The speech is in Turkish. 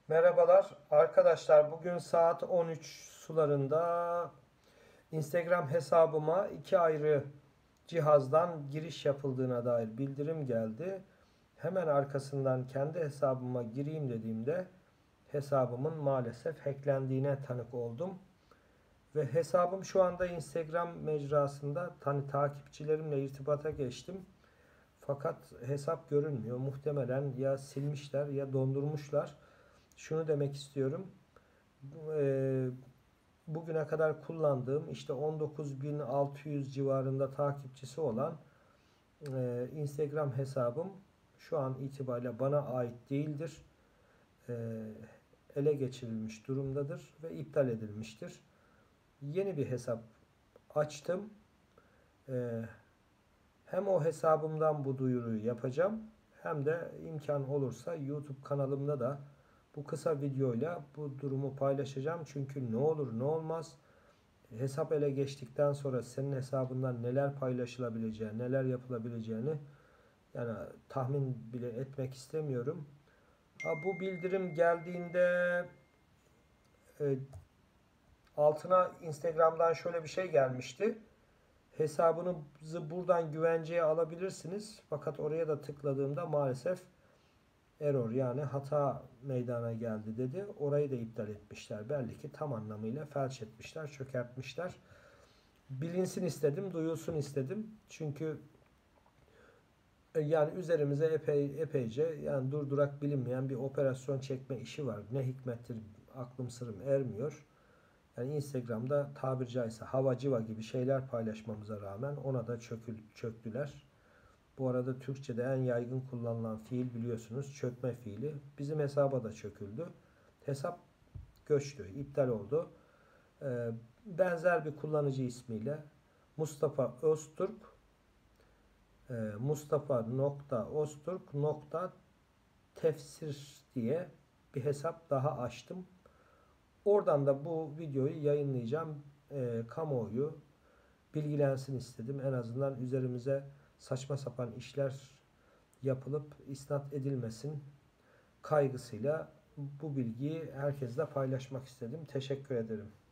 Merhabalar arkadaşlar, bugün saat 13 sularında Instagram hesabıma iki ayrı cihazdan giriş yapıldığına dair bildirim geldi. Hemen arkasından kendi hesabıma gireyim dediğimde hesabımın maalesef hacklendiğine tanık oldum. Ve hesabım şu anda Instagram mecrasında, takipçilerimle irtibata geçtim. Fakat hesap görünmüyor. Muhtemelen ya silmişler ya dondurmuşlar. Şunu demek istiyorum. e, Bugüne kadar kullandığım işte 19.600 civarında takipçisi olan Instagram hesabım şu an itibariyle bana ait değildir. E, Ele geçirilmiş durumdadır ve iptal edilmiştir. Yeni bir hesap açtım. E, Hem o hesabımdan bu duyuruyu yapacağım, hem de imkan olursa YouTube kanalımda da bu kısa videoyla bu durumu paylaşacağım. Çünkü ne olur ne olmaz, hesap ele geçtikten sonra senin hesabından neler paylaşılabileceğini, neler yapılabileceğini yani tahmin bile etmek istemiyorum. Bu bildirim geldiğinde e, altına Instagram'dan şöyle bir şey gelmişti. Hesabınızı buradan güvenceye alabilirsiniz. Fakat oraya da tıkladığımda maalesef error, yani hata meydana geldi dedi. Orayı da iptal etmişler. Belli ki tam anlamıyla felç etmişler, çökertmişler. Bilinsin istedim, duyulsun istedim. Çünkü yani üzerimize epeyce yani durdurak bilinmeyen bir operasyon çekme işi var. Ne hikmettir aklım sırrım ermiyor. Yani Instagram'da tabiri caizse hava civa gibi şeyler paylaşmamıza rağmen ona da çöktüler. Bu arada Türkçe'de en yaygın kullanılan fiil biliyorsunuz çökme fiili. Bizim hesaba da çöküldü. Hesap göçtü, iptal oldu. Benzer bir kullanıcı ismiyle Mustafa Öztürk, Mustafa.Öztürk.tefsir diye bir hesap daha açtım. Oradan da bu videoyu yayınlayacağım. Kamuoyu bilgilensin istedim. En azından üzerimize saçma sapan işler yapılıp isnat edilmesin kaygısıyla bu bilgiyi herkesle paylaşmak istedim. Teşekkür ederim.